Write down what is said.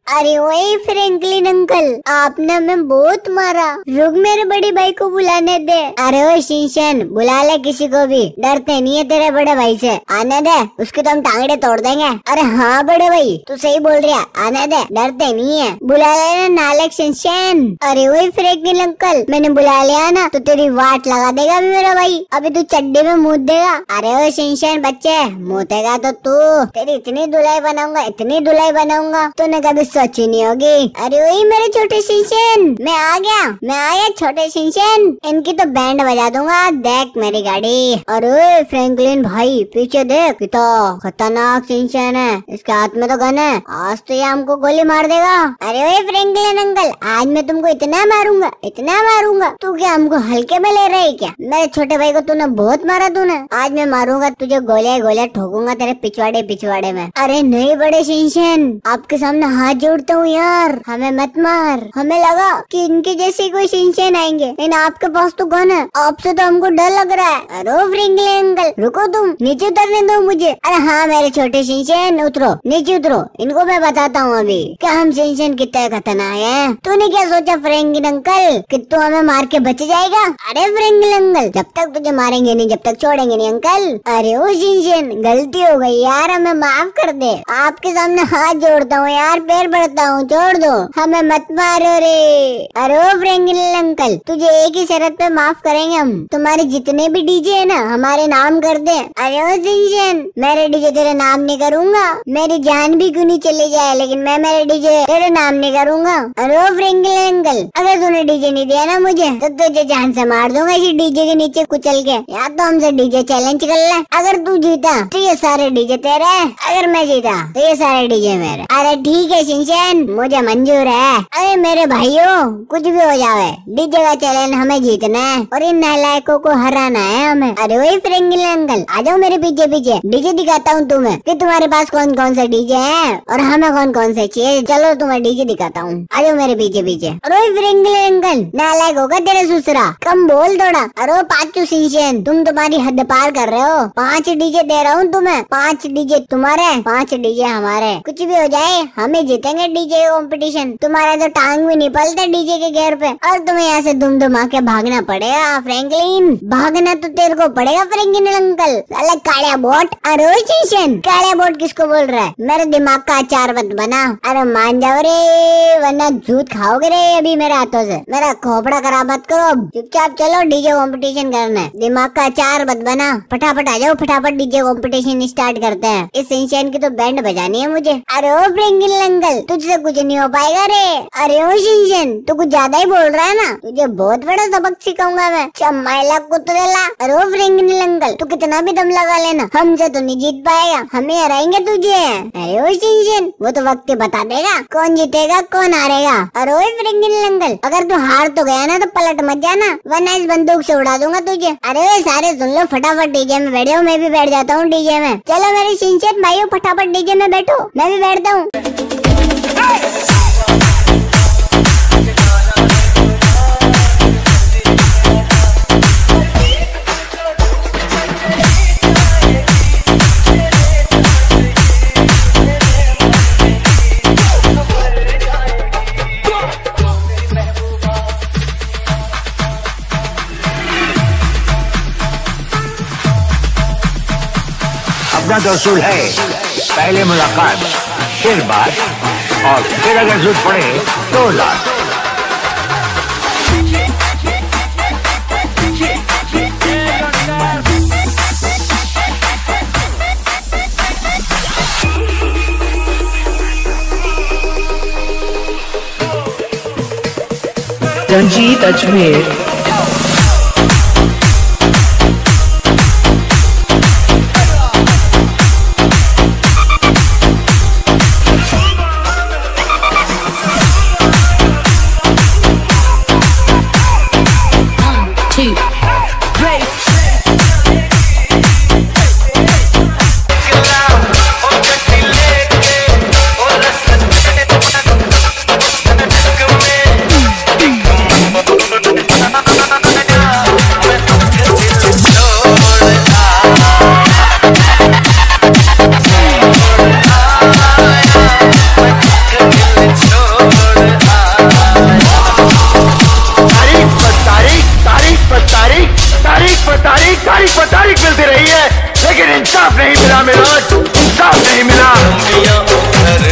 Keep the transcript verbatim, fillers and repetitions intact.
अरे वही Franklin uncle, आपने हमें बहुत मारा। रुक मेरे बड़ी भाई को बुलाने दे। अरे वो शिनचैन, बुला ले किसी को भी, डरते नहीं है तेरे बड़े भाई से। आने दे, उसकी तो हम टांगड़े तोड़ देंगे। अरे हाँ बड़े भाई, तू सही बोल रहा, आने दे, डरते नहीं है। बुला लेना नालायक शिनचैन। अरे वही फ्रैंकलिन अंकल, मैंने बुला लिया ना तो तेरी वाट लगा देगा अभी मेरा भाई। अभी तू चड्डी में मुँह देगा। अरे वो शिनचैन बच्चे, मुँतेगा तो तू, तेरी इतनी धुलाई बनाऊंगा, इतनी धुलाई बनाऊंगा, तूने कभी सोची नहीं होगी। अरे वही मेरे छोटे शिनचैन, मैं आ गया, मैं आया छोटे शिनचैन, इनकी तो बैंड बजा दूंगा। देख मेरी गाड़ी। अरे फ्रैंकलिन भाई पीछे देख, कितना खतरनाक शिनचैन है, इसके हाथ में तो गन है, आज तो ये हमको गोली मार देगा। अरे वही फ्रैंकलिन अंकल, आज मैं तुमको इतना मारूंगा, इतना मारूंगा, तू क्या हमको हल्के में ले रही क्या? मेरे छोटे भाई को तूने बहुत मारा, तूने आज मैं मारूंगा तुझे, गोलियां गोलियां ठोकूंगा तेरे पिछवाड़े पिछवाड़े में। अरे नहीं बड़े शिनचैन, आपके सामने हाथ जोड़ता हूँ यार, हमें मत मार। हमें लगा कि इनके जैसे कोई शिनचैन आएंगे, लेकिन आपके पास तो गन है, आपसे तो हमको डर लग रहा है। अरे फ्रैंकलिन अंकल रुको, तुम नीचे उतरने दो मुझे। अरे हाँ मेरे छोटे शिनचैन, उतरो नीचे उतरो, इनको मैं बताता हूँ अभी क्या हम शिनचैन कितने खतरनाक है। तूने क्या सोचा फ्रैंकलिन अंकल कि तू हमें मार के बच जाएगा? अरे फ्रैंकलिन अंकल, जब तक तुझे मारेंगे नहीं, जब तक छोड़ेंगे नहीं अंकल। अरे ओ शिनचैन, गलती हो गई यार, हमें माफ कर दे, आपके सामने हाथ जोड़ता हूँ यार, पैर पड़ता हूँ, छोड़ दो, हमें मत मारो रे। अरे ओ फ्रैंकलिन अंकल, तुझे एक ही शर्त पे माफ करेंगे हम, तुम्हारे जितने भी डीजे है ना हमारे नाम कर दे। अरे ओ शिनचैन, मेरे डीजे तेरे नाम नहीं करूंगा, मेरी जान भी क्यों नहीं चली जाए, लेकिन मैं मेरे डीजे तेरे नाम नहीं करूंगा। अरे ओ फ्रैंकलिन अंकल, अगर तूने डीजे नहीं दिया ना मुझे तो तुझे जान से मार दूंगा इसी डीजे के नीचे कुचल के। या तो हमसे डीजे चैलेंज कर ले, अगर तू जीता तो ये सारे डीजे तेरे, अगर मैं जीता तो ये सारे डीजे मेरे। अरे ठीक है शिनचैन, मुझे मंजूर है। अरे मेरे भाइयों, कुछ भी हो जाए, डीजे का चैलेंज हमें जीतना है और इन नालायकों को हराना है हमें। अरे वही फ्रैंकलिन अंकल, आ जाओ मेरे पीछे पीछे, डीजे दिखाता हूँ तुम्हें कि तुम्हारे पास कौन कौन से डीजे है और हमें कौन कौन से चाहिए। चलो तुम्हें डीजे दिखाता हूँ, आ जाओ मेरे पीछे पीछे। अरे फ्रैंकलिन अंकल, नालायक होगा तेरे ससुरा, कम बोल थोड़ा। अरे पांचू शिनचैन, तुम तुम्हारी हद पार कर रहे हो, पांच डीजे दे रहा हूँ तुम्हें, पांच डीजे तुम्हारे, पांच डीजे हमारे, कुछ भी हो जाए हमें जीतेंगे डीजे कंपटीशन। तुम्हारा तो टांग भी नहीं पलता डीजे के घेर पे, और तुम्हें यहाँ से दुम दुमा के भागना पड़ेगा फ्रैंकलिन, भागना तो तेरे को पड़ेगा फ्रैंकलिन अंकल, साला कालिया बोट। अरे शिनचैन, कालिया बोट किसको बोल रहा है? मेरे दिमाग का अचार मत बना। अरे मान जाओ रे, वरना जूत खाओगे रे अभी मेरे हाथों से, मेरा खोपड़ा खराब मत करो, चुपचाप चलो डीजे कंपटीशन करना है, दिमाग का अचार मत बना, फटाफट आ जाओ, फटाफट डीजे कंपटीशन स्टार्ट करते हैं। इस शिनचैन की तो बैंड बजानी है मुझे। अरे ओ फ्रैंकलिन अंकल, तुझसे कुछ नहीं हो पाएगा रे। अरे ओ शिनचैन, तू कुछ ज्यादा ही बोल रहा है ना, तुझे बहुत बड़ा सबक सिखाऊंगा मैं, चमाइला कुत्तेला। अरे ओ फ्रैंकलिन अंकल, तू कितना भी दम लगा लेना, हमसे तो नहीं जीत पाएगा, हमें हराएंगे तुझे। अरे ओ शिनचैन, वो तो वक्त बता देगा कौन जीतेगा कौन हारेगा। अरे ओ फ्रैंकलिन अंकल, अगर तू हार तो गया ना तो पलट मत जाना, वरना इस बंदूक से उड़ा दूंगा तुझे। अरे सारे सुन लो, फटाफट डीजे में बैठो, मैं भी बैठ जाता हूँ डीजे में। चलो मेरे शिनचैन भाइयों, फटाफट डीजे में बैठो, मैं भी बैठता हूँ। अपना तो असूल है, पहले मुलाकात फिर बात, और फिर अगर जरूरत पड़े तो लात। Ranjit Ajmer. Ha ha ha! पर तारीख तारीख पर तारीख मिलती रही है, लेकिन इंसाफ नहीं मिला मेरा, इंसाफ नहीं मिला।